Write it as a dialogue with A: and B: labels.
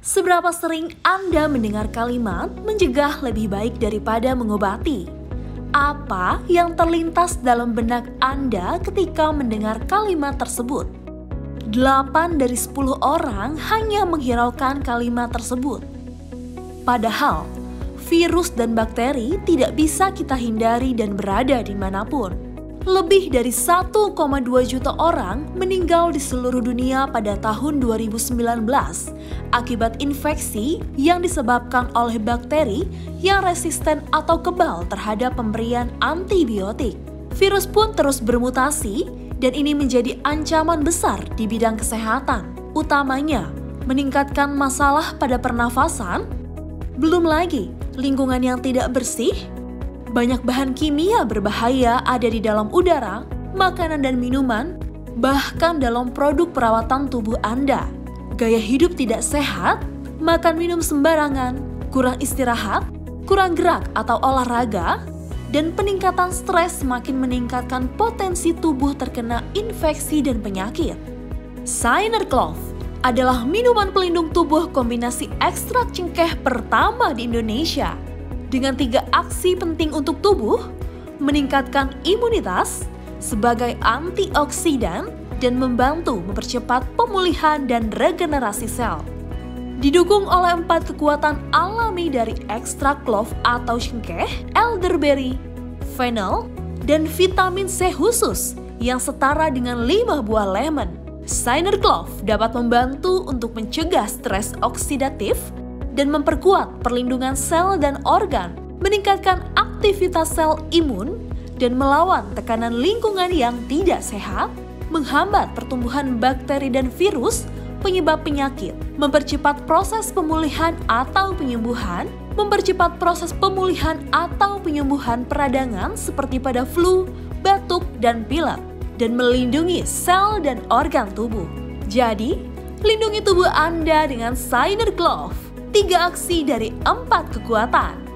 A: Seberapa sering Anda mendengar kalimat mencegah lebih baik daripada mengobati? Apa yang terlintas dalam benak Anda ketika mendengar kalimat tersebut? 8 dari 10 orang hanya menghiraukan kalimat tersebut. Padahal, virus dan bakteri tidak bisa kita hindari dan berada dimanapun. Lebih dari 1,2 juta orang meninggal di seluruh dunia pada tahun 2019 akibat infeksi yang disebabkan oleh bakteri yang resisten atau kebal terhadap pemberian antibiotik. Virus pun terus bermutasi dan ini menjadi ancaman besar di bidang kesehatan, utamanya meningkatkan masalah pada pernafasan, belum lagi lingkungan yang tidak bersih. Banyak bahan kimia berbahaya ada di dalam udara, makanan dan minuman, bahkan dalam produk perawatan tubuh Anda. Gaya hidup tidak sehat, makan minum sembarangan, kurang istirahat, kurang gerak atau olahraga, dan peningkatan stres semakin meningkatkan potensi tubuh terkena infeksi dan penyakit. Shiner Clove adalah minuman pelindung tubuh kombinasi ekstrak cengkeh pertama di Indonesia. Dengan 3 aksi penting untuk tubuh, meningkatkan imunitas sebagai antioksidan dan membantu mempercepat pemulihan dan regenerasi sel. Didukung oleh 4 kekuatan alami dari ekstrak clove atau cengkeh, elderberry, fennel, dan vitamin C khusus yang setara dengan 5 buah lemon. Shiner Clove dapat membantu untuk mencegah stres oksidatif dan memperkuat perlindungan sel dan organ, meningkatkan aktivitas sel imun, dan melawan tekanan lingkungan yang tidak sehat, menghambat pertumbuhan bakteri dan virus penyebab penyakit, mempercepat proses pemulihan atau penyembuhan, mempercepat proses pemulihan atau penyembuhan peradangan seperti pada flu, batuk, dan pilek, dan melindungi sel dan organ tubuh. Jadi, lindungi tubuh Anda dengan Shiner Clove. 3 aksi dari 4 kekuatan.